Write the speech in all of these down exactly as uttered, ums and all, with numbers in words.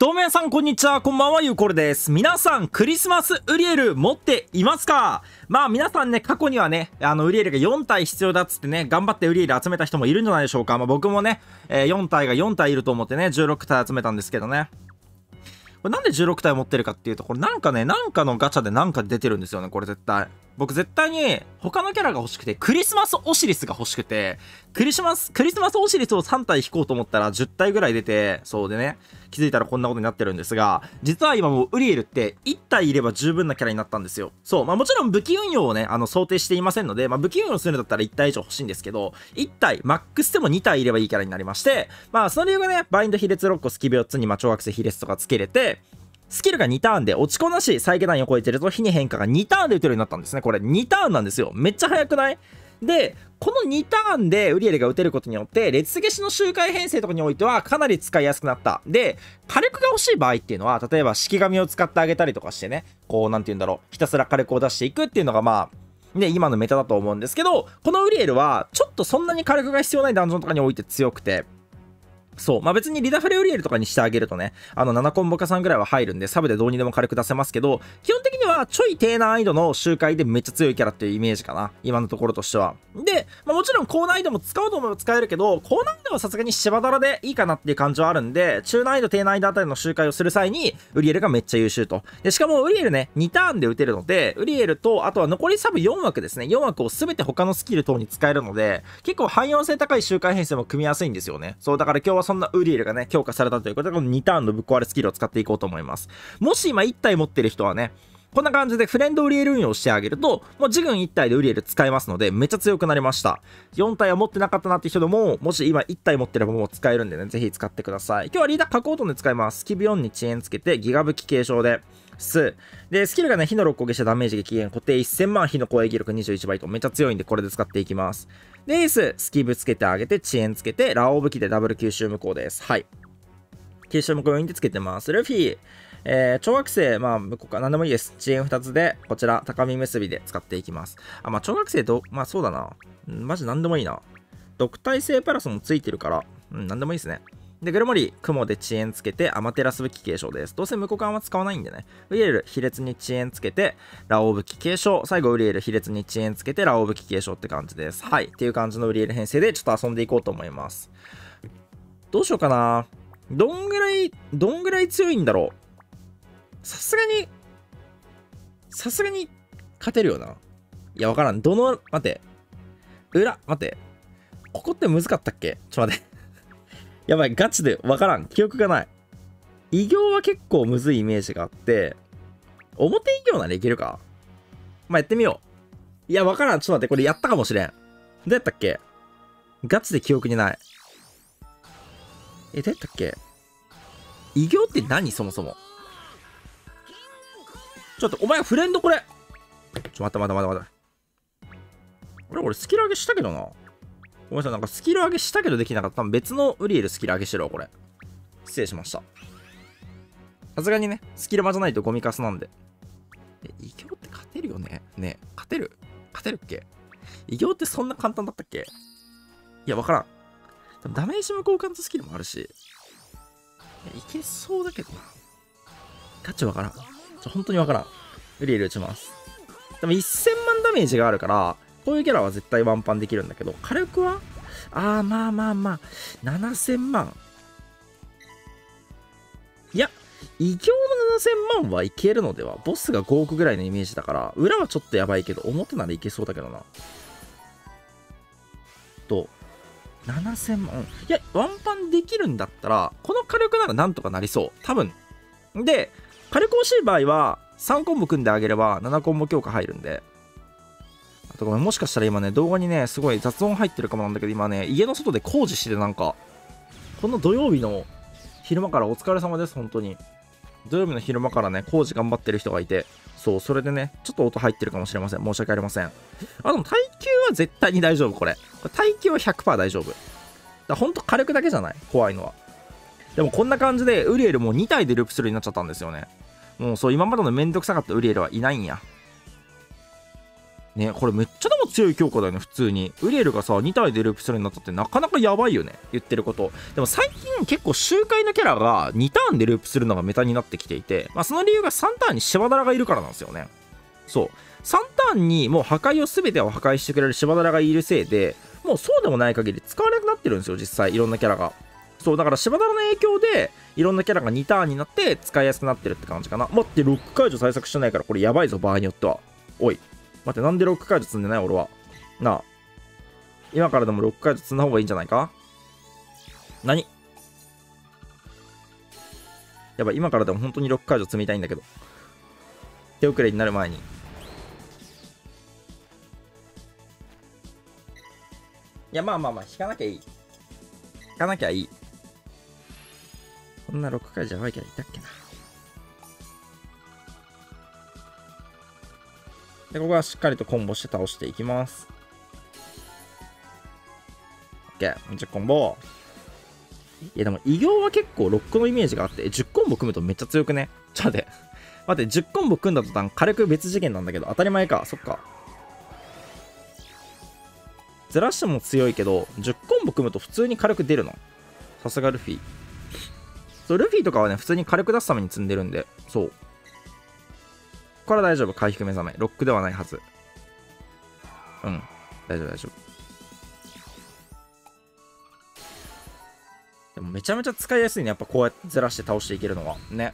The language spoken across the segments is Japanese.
どうも皆さんこんにちは、こんばんは、ゆうこるです。皆さんクリスマスウリエル持っていますか？まあ皆さんね、過去にはね、あのウリエルがよん体必要だっつってね、頑張ってウリエル集めた人もいるんじゃないでしょうか。まあ僕もね、えー、よん体がよん体いると思ってね、じゅうろく体集めたんですけどね。これなんでじゅうろく体持ってるかっていうと、これなんかね、なんかのガチャでなんか出てるんですよね、これ絶対。僕絶対に他のキャラが欲しくて、クリスマスオシリスが欲しくて、クリスマス、クリスマスオシリスをさん体引こうと思ったらじゅう体ぐらい出て、そうでね、気づいたらこんなことになってるんですが、実は今もうウリエルっていち体いれば十分なキャラになったんですよ。そう、まあもちろん武器運用をね、あの想定していませんので、まあ武器運用するんだったらいち体以上欲しいんですけど、いち体、マックスでもに体いればいいキャラになりまして、まあその理由がね、バインド比列ろっこ、スキビよっつに、まあ超惑星比列とかつけれて、スキルがにターンで落ちこなし再下段を超えてると火に変化がにターンで打てるようになったんですね。これにターンなんですよ。めっちゃ速くない？で、このにターンでウリエルが打てることによって、列消しの周回編成とかにおいてはかなり使いやすくなった。で、火力が欲しい場合っていうのは、例えば式神を使ってあげたりとかしてね、こう、なんて言うんだろう、ひたすら火力を出していくっていうのがまあ、ね、今のメタだと思うんですけど、このウリエルは、ちょっとそんなに火力が必要ないダンジョンとかにおいて強くて、そう。まあ別にリダフレウリエルとかにしてあげるとね、あのななコンボカさんぐらいは入るんで、サブでどうにでも軽く出せますけど、基本的にはちょい低難易度の周回でめっちゃ強いキャラっていうイメージかな。今のところとしては。で、まあもちろん高難易度も使おうと思えば使えるけど、高難易度はさすがに芝だらでいいかなっていう感じはあるんで、中難易度低難易度あたりの周回をする際に、ウリエルがめっちゃ優秀と。で、しかもウリエルね、にターンで打てるので、ウリエルと、あとは残りサブよん枠ですね。よん枠を全て他のスキル等に使えるので、結構汎用性高い周回編成も組みやすいんですよね。そう、だから今日はそんなウリエルがね、強化されたということで、このにターンのぶっ壊れスキルを使っていこうと思います。もし今いち体持ってる人はね、こんな感じでフレンドウリエル運用してあげると、もう自軍いち体でウリエル使えますので、めっちゃ強くなりました。よん体は持ってなかったなって人でも、もし今いち体持ってればもう使えるんでね、ぜひ使ってください。今日はリーダー加工トンで使います。スキビよんに遅延つけて、ギガ武器継承で、ス。で、スキルがね、火のろっこ消してダメージ激減、固定せんまん、火の攻撃力にじゅういちばいとめっちゃ強いんで、これで使っていきます。で、エース、スキブつけてあげて、遅延つけて、ラオウ武器でダブル吸収無効です。はい。吸収無効要因でつけてます。ルフィ、えー、超惑星、まあ、向こうか、なんでもいいです。遅延ふたつで、こちら、高み結びで使っていきます。あ、まあ、超惑星ど、まあ、そうだな。マジなんでもいいな。毒耐性プラスもついてるから、うん、なんでもいいですね。で、グルモリ、雲で遅延つけて、アマテラス武器継承です。どうせ無効感は使わないんでね。ウリエル、比列に遅延つけて、ラオウ武器継承。最後、ウリエル、比列に遅延つけて、ラオウ武器継承って感じです。はい。っていう感じのウリエル編成で、ちょっと遊んでいこうと思います。どうしようかな。どんぐらい、どんぐらい強いんだろう。さすがに、さすがに勝てるよな。いや、わからん。どの、待て。裏、待て。ここって難かったっけ？ちょっと待って。やばい、ガチでわからん。記憶がない。異形は結構むずいイメージがあって、表異形ならいけるか？まあ、やってみよう。いや、わからん。ちょっと待って、これやったかもしれん。どうやったっけ？ガチで記憶にない。え、どうやったっけ？異形って何そもそも。ちょっと、お前フレンドこれ。ちょ、待って待って待って待って。俺、俺スキル上げしたけどな。ごめんなさい、なんかスキル上げしたけどできなかった。多分別のウリエルスキル上げしてるわ、これ。失礼しました。さすがにね、スキル間じゃないとゴミカスなんで。え、異形って勝てるよね。ねえ、勝てる勝てるっけ？異形ってそんな簡単だったっけ？いや、わからん。ダメージ無効貫通スキルもあるし。いけそうだけどな。ガチわからん。ちょ、本当にわからん。ウリエル打ちます。でもせんまんダメージがあるから、こういうキャラは絶対ワンパンできるんだけど、火力はあー、まあまあまあ、ななせんまん。いや、異形のななせんまんはいけるのでは？ボスがごおくぐらいのイメージだから、裏はちょっとやばいけど、表ならいけそうだけどな。と、ななせんまん。いや、ワンパンできるんだったら、この火力ならなんとかなりそう。多分。で、火力欲しい場合は、さんコンボ組んであげれば、ななコンボ強化入るんで。あとごめん、もしかしたら今ね、動画にね、すごい雑音入ってるかもなんだけど、今ね、家の外で工事してなんか、この土曜日の昼間からお疲れ様です、本当に。土曜日の昼間からね、工事頑張ってる人がいて、そう、それでね、ちょっと音入ってるかもしれません。申し訳ありません。あ、でも耐久は絶対に大丈夫、これ。これ耐久は ひゃくパーセント 大丈夫。だからほんと火力だけじゃない、怖いのは。でもこんな感じで、ウリエルもに体でループするようになっちゃったんですよね。もうそう、今までのめんどくさかったウリエルはいないんや。 ね、これめっちゃでも強い強化だよね、普通に。ウリエルがさ、に体でループするようになったってなかなかやばいよね、言ってること。でも最近結構周回のキャラがにターンでループするのがメタになってきていて、まあその理由がさんターンにシバダラがいるからなんですよね。そう。さんターンにもう破壊を全てを破壊してくれるシバダラがいるせいで、もうそうでもない限り使わなくなってるんですよ、実際、いろんなキャラが。そう、だからシバダラの影響で、いろんなキャラがにターンになって使いやすくなってるって感じかな。待って、ロック解除対策してないから、これやばいぞ、場合によっては。おい。待って、なんでロック解除積んでない俺は。なあ。今からでもロック解除積んだ方がいいんじゃないか。何やばい、今からでも本当にロック解除積みたいんだけど。手遅れになる前に。いや、まあまあまあ、引かなきゃいい。引かなきゃいい。こんなロック解除やばいキャラいたっけな。で、ここはしっかりとコンボして倒していきます。OK。じゅっコンボ。いや、でも、異形は結構ロックのイメージがあって、じゅっコンボ組むとめっちゃ強くね。ちょっと待って。待って、じゅっコンボ組んだ途端、軽く別次元なんだけど、当たり前か。そっか。ずらしても強いけど、じゅっコンボ組むと普通に軽く出るの。さすがルフィ。そう、ルフィとかはね、普通に軽く出すために積んでるんで、そう。これは大丈夫。回復目覚め。ロックではないはず。うん。大丈夫、大丈夫。でもめちゃめちゃ使いやすいね。やっぱこうやってずらして倒していけるのは。ね。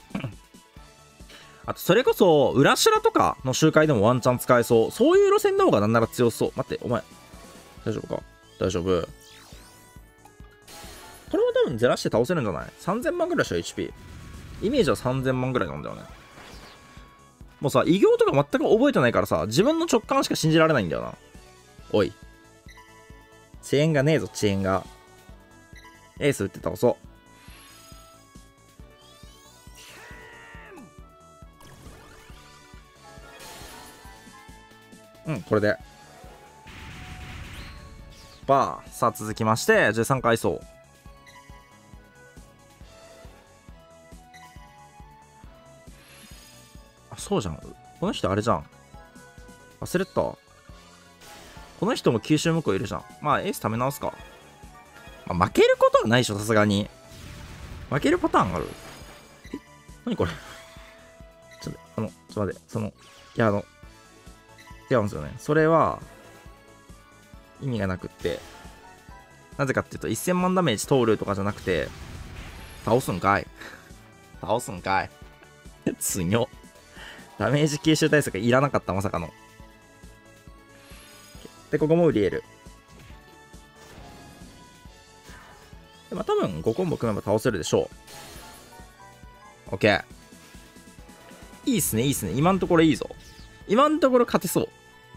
あと、それこそ、裏白とかの周回でもワンチャン使えそう。そういう路線の方がなんなら強そう。待って、お前。大丈夫か？大丈夫。これは多分ずらして倒せるんじゃない？ さんぜん 万ぐらいでしょ、エイチピー。イメージはさんぜんまんぐらいなんだよね。もうさ、異形とか全く覚えてないからさ、自分の直感しか信じられないんだよな。おい。遅延がねえぞ、遅延が。エース打って倒そう。うん、これで。バー。さあ、続きまして、じゅうさんかい走。あ、そうじゃん。この人あれじゃん。忘れてた。この人も九州向こういるじゃん。まあ、エース貯め直すか。まあ、負けることはないでしょ、さすがに。負けるパターンある？え？何これ？ちょっと、あの、ちょっと待って、その、いや、あの、違うんですよね。それは、意味がなくって、なぜかっていうと、せんまんダメージ通るとかじゃなくて、倒すんかい。倒すんかい。強っ。ダメージ吸収対策いらなかった、まさかの。で、ここもウリエル。でまあ、多分ごコンボ組めば倒せるでしょう。OK。いいっすね、いいっすね。今のところいいぞ。今のところ勝てそう。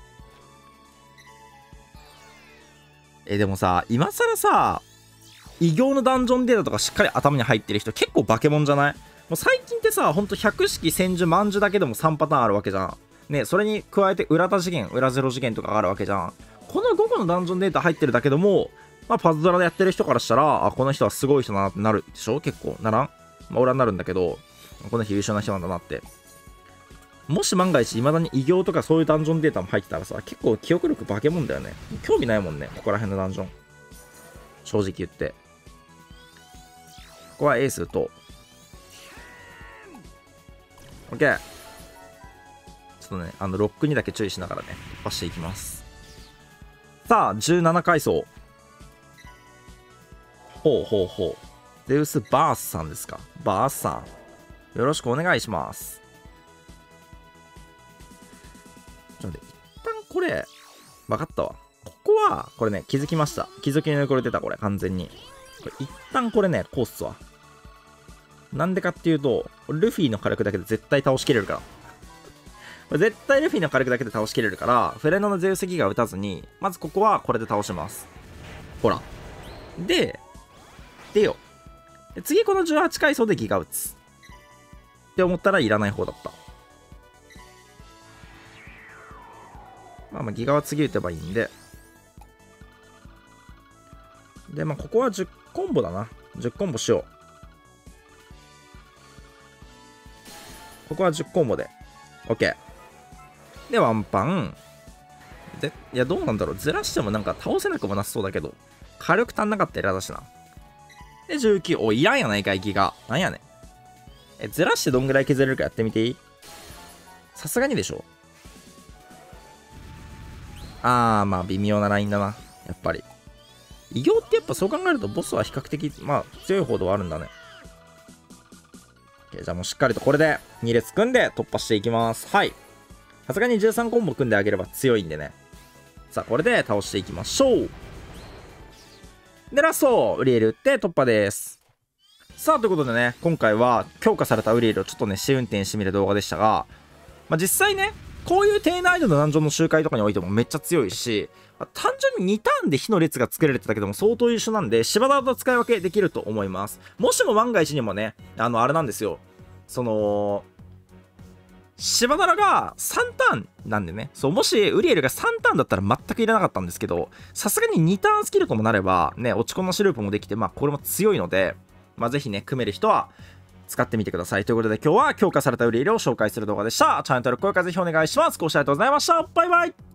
え、でもさ、今更さ、異形のダンジョンデータとかしっかり頭に入ってる人結構バケモンじゃない？もう最近ってさ、ほんとひゃく式、千手、万手だけでもさんパターンあるわけじゃん。ね、それに加えて裏多次元、裏ゼロ次元とかあるわけじゃん。このごこのダンジョンデータ入ってるだけでも、まあ、パズドラでやってる人からしたら、あ、この人はすごい人だなってなるでしょ？結構。ならん？まあ、俺はなるんだけど、この人優秀な人なんだなって。もし万が一、未だに異形とかそういうダンジョンデータも入ってたらさ、結構記憶力化け物だよね。興味ないもんね、ここら辺のダンジョン。正直言って。ここはエースと、オッケー。ちょっとね、あの、ロックにだけ注意しながらね、突破していきます。さあ、じゅうななかい走。ほうほうほう。ゼウス・バースさんですか。バースさん。よろしくお願いします。ちょっと待って、一旦これ、分かったわ。ここは、これね、気づきました。気づきのこれ出た、これ、完全に。これ一旦これね、こうっすわ。なんでかっていうと、ルフィの火力だけで絶対倒しきれるから。これ絶対ルフィの火力だけで倒しきれるから、フェレノのゼウスギガ打たずに、まずここはこれで倒します。ほら。で、でよ。で次このじゅうはちかい走でギガ打つ。って思ったらいらない方だった。まあまあギガは次打てばいいんで。で、まあここはじゅっコンボだな。じゅっコンボしよう。ここはじゅっコンボで。OK。で、ワンパン。 で、いや、どうなんだろう。ずらしてもなんか倒せなくもなさそうだけど。火力足んなかったら嫌だしな。で、じゅうきゅう。お、いらんやないかい、ギガ。なんやねん。え、ずらしてどんぐらい削れるかやってみていい？さすがにでしょ。あー、まあ、微妙なラインだな。やっぱり。異形ってやっぱそう考えると、ボスは比較的、まあ、強い方ではあるんだね。じゃあもうしっかりとこれでに列組んで突破していきます。はい。さすがにじゅうさんコンボ組んであげれば強いんでね。さあ、これで倒していきましょう。で、ラスト、ウリエル打って突破です。さあ、ということでね、今回は強化されたウリエルをちょっとね、試運転してみる動画でしたが、まあ、実際ね、こういう低難易度のダンジョンの周回とかにおいてもめっちゃ強いし、まあ、単純ににターンで火の列が作れるってだけでも相当優秀なんで、芝田と使い分けできると思います。もしも万が一にもね、あの、あれなんですよ。その、芝田がさんターンなんでね、そう、もしウリエルがさんターンだったら全くいらなかったんですけど、さすがににターンスキルともなれば、ね、落ち込んだシループもできて、まあ、これも強いので、まあ、ぜひね、組める人は、使ってみてください。ということで今日は強化されたウリエルを紹介する動画でした。チャンネル登録、高評価ぜひお願いします。ご視聴ありがとうございました。バイバイ。